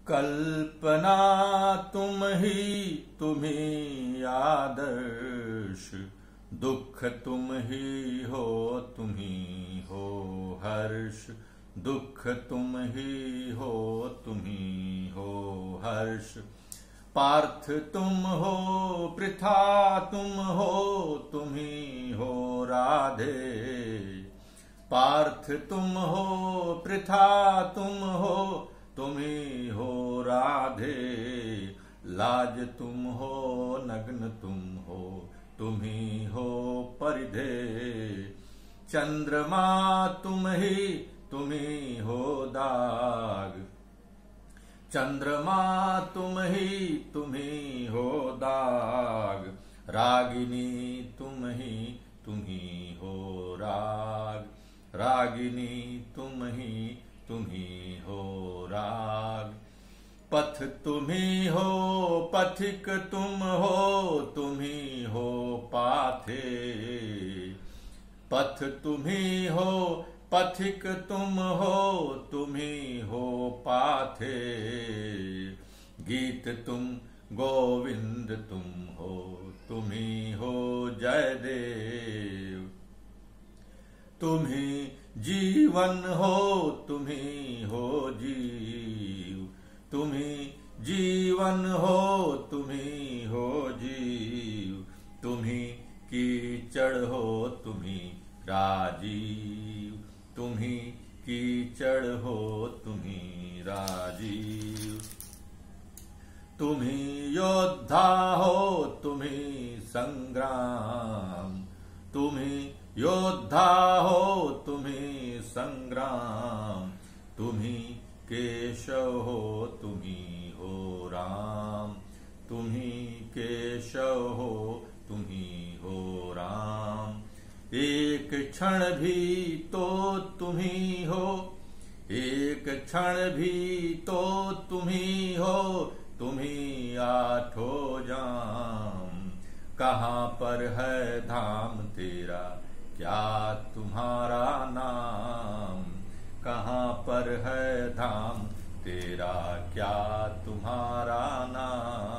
कल्पना तुम ही आदर्श, दुख तुम ही हो हर्ष। दुख तुम ही हो हर्ष। पार्थ तुम हो पृथा तुम ही हो राधे। पार्थ तुम हो पृथा तुम ही हो राधे। लाज तुम हो नग्न तुम ही हो परिधे। चंद्रमा तुम ही हो दाग। चंद्रमा तुम ही हो दाग। रागिनी तुम ही हो राग। रागिनी तुम ही हो राग। पथ तुम ही हो पथिक तुम ही हो पाथे। पथ तुम ही हो पथिक तुम ही हो पाथे। गीत तुम गोविंद तुम ही हो जयदेव। तुम ही जीवन तुम ही हो जीव। तुम ही जीवन तुम ही हो जीव। तुम ही कीचड़ तुम ही राजीव। तुम ही कीचड़ तुम ही राजीव। तुम ही योद्धा तुम ही संग्राम। तुम ही योद्धा तुम ही संग्राम। तुम ही केशव तुम ही हो राम। तुम ही केशव तुम ही हो राम। एक क्षण भी तो तुम ही हो। एक क्षण भी तो तुम ही हो। तुम ही आठों जाम। कहाँ पर है धाम तेरा, क्या तुम्हारा नाम। कहाँ पर है धाम तेरा, क्या तुम्हारा नाम।